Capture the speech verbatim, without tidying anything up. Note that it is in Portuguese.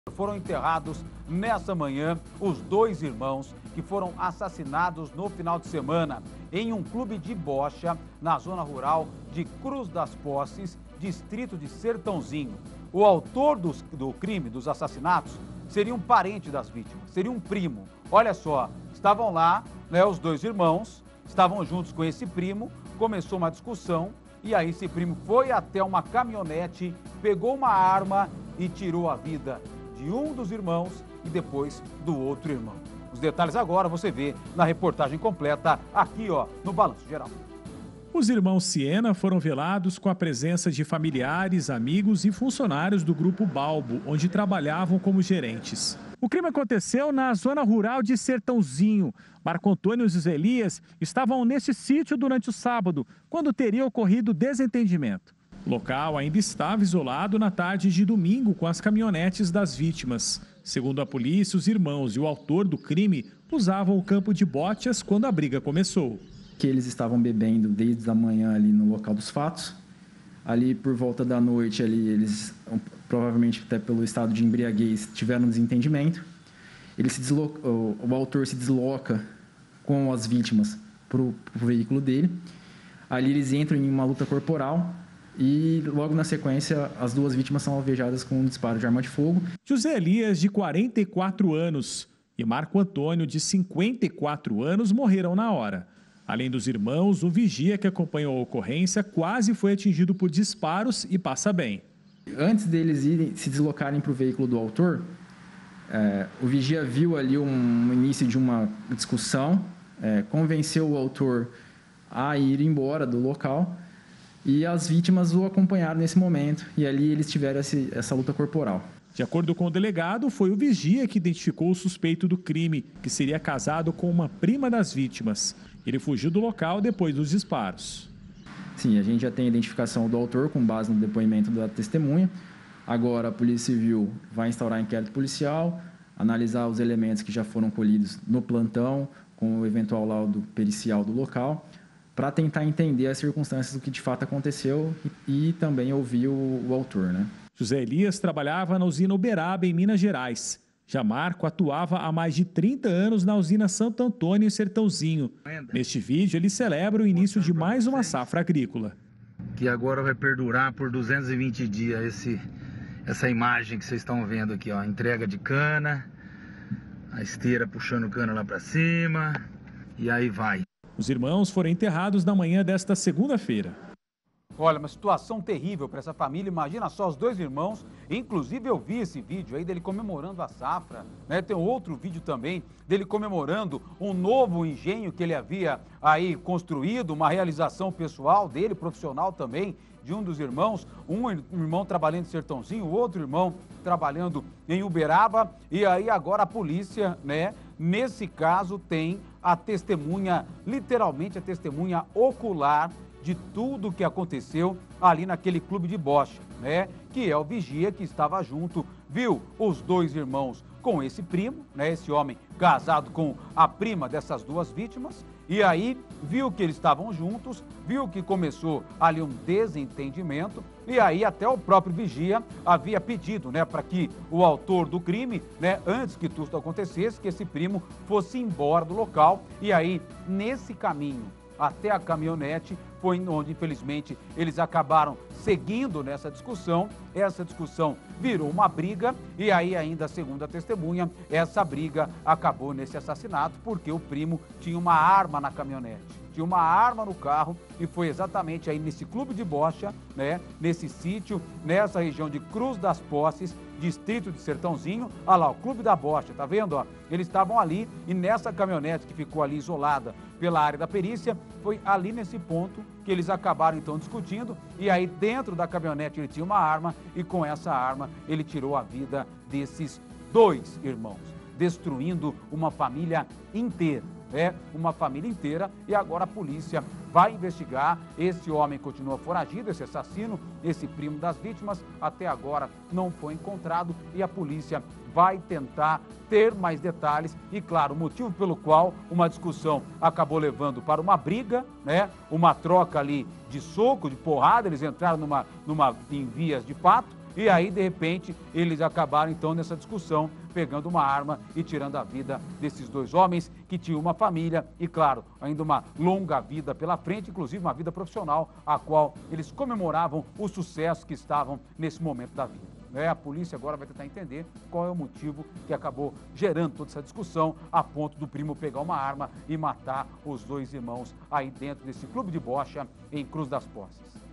Foram enterrados nessa manhã os dois irmãos que foram assassinados no final de semana em um clube de bocha na zona rural de Cruz das Posses, distrito de Sertãozinho. O autor dos, do crime, dos assassinatos, seria um parente das vítimas, seria um primo. Olha só, estavam lá, né, os dois irmãos, estavam juntos com esse primo, começou uma discussão e aí esse primo foi até uma caminhonete, pegou uma arma e tirou a vida de um dos irmãos e depois do outro irmão. Os detalhes agora você vê na reportagem completa aqui, ó, no Balanço Geral. Os irmãos Siena foram velados com a presença de familiares, amigos e funcionários do Grupo Balbo, onde trabalhavam como gerentes. O crime aconteceu na zona rural de Sertãozinho. Marco Antônio e José Elias estavam nesse sítio durante o sábado, quando teria ocorrido desentendimento. O local ainda estava isolado na tarde de domingo com as caminhonetes das vítimas. Segundo a polícia, os irmãos e o autor do crime usavam o campo de bochas quando a briga começou. Que eles estavam bebendo desde a manhã ali no local dos fatos. Ali por volta da noite, ali, eles provavelmente até pelo estado de embriaguez tiveram um desentendimento. Ele se desloca, o, o autor se desloca com as vítimas para o veículo dele. Ali eles entram em uma luta corporal. E logo na sequência, as duas vítimas são alvejadas com um disparo de arma de fogo. José Elias, de quarenta e quatro anos, e Marco Antônio, de cinquenta e quatro anos, morreram na hora. Além dos irmãos, o vigia que acompanhou a ocorrência quase foi atingido por disparos e passa bem. Antes deles irem se deslocarem para o veículo do autor, é, o vigia viu ali um início de uma discussão, é, convenceu o autor a ir embora do local. E as vítimas o acompanharam nesse momento e ali eles tiveram esse, essa luta corporal. De acordo com o delegado, foi o vigia que identificou o suspeito do crime, que seria casado com uma prima das vítimas. Ele fugiu do local depois dos disparos. Sim, a gente já tem a identificação do autor com base no depoimento da testemunha. Agora a Polícia Civil vai instaurar inquérito policial, analisar os elementos que já foram colhidos no plantão, com o eventual laudo pericial do local, para tentar entender as circunstâncias do que de fato aconteceu e, e também ouvir o, o autor, né? José Elias trabalhava na usina Uberaba, em Minas Gerais. Já Marco atuava há mais de trinta anos na usina Santo Antônio, em Sertãozinho. Neste vídeo, ele celebra o início de mais uma safra agrícola. Que agora vai perdurar por duzentos e vinte dias esse, essa imagem que vocês estão vendo aqui, ó. Entrega de cana, a esteira puxando cana lá para cima e aí vai. Os irmãos foram enterrados na manhã desta segunda-feira. Olha, uma situação terrível para essa família. Imagina só os dois irmãos. Inclusive eu vi esse vídeo aí dele comemorando a safra, né? Tem outro vídeo também dele comemorando um novo engenho que ele havia aí construído, uma realização pessoal dele, profissional também, de um dos irmãos. Um irmão trabalhando em Sertãozinho, o outro irmão trabalhando em Uberaba. E aí agora a polícia, né, nesse caso tem a testemunha, literalmente a testemunha ocular de tudo o que aconteceu ali naquele clube de bocha, né? Que é o vigia que estava junto, viu os dois irmãos com esse primo, né? Esse homem casado com a prima dessas duas vítimas, e aí viu que eles estavam juntos, viu que começou ali um desentendimento, e aí até o próprio vigia havia pedido, né, para que o autor do crime, né, antes que tudo acontecesse, que esse primo fosse embora do local, e aí nesse caminho até a caminhonete, foi onde, infelizmente, eles acabaram seguindo nessa discussão. Essa discussão virou uma briga e aí, ainda segundo a testemunha, essa briga acabou nesse assassinato porque o primo tinha uma arma na caminhonete. Tinha uma arma no carro e foi exatamente aí nesse clube de bocha, né, nesse sítio, nessa região de Cruz das Posses, distrito de Sertãozinho. Olha lá, o clube da bocha, tá vendo? Ó? Eles estavam ali e nessa caminhonete que ficou ali isolada pela área da perícia, foi ali nesse ponto que eles acabaram então discutindo e aí dentro da caminhonete ele tinha uma arma e com essa arma ele tirou a vida desses dois irmãos, destruindo uma família inteira. É uma família inteira e agora a polícia vai investigar. Esse homem continua foragido, esse assassino, esse primo das vítimas, até agora não foi encontrado e a polícia vai tentar ter mais detalhes e, claro, o motivo pelo qual uma discussão acabou levando para uma briga, né? Uma troca ali de soco, de porrada, eles entraram numa, numa, em vias de fato e aí, de repente, eles acabaram, então, nessa discussão, pegando uma arma e tirando a vida desses dois homens que tinham uma família e, claro, ainda uma longa vida pela frente, inclusive uma vida profissional, a qual eles comemoravam o sucesso que estavam nesse momento da vida. É, a polícia agora vai tentar entender qual é o motivo que acabou gerando toda essa discussão a ponto do primo pegar uma arma e matar os dois irmãos aí dentro desse clube de bocha em Cruz das Poças.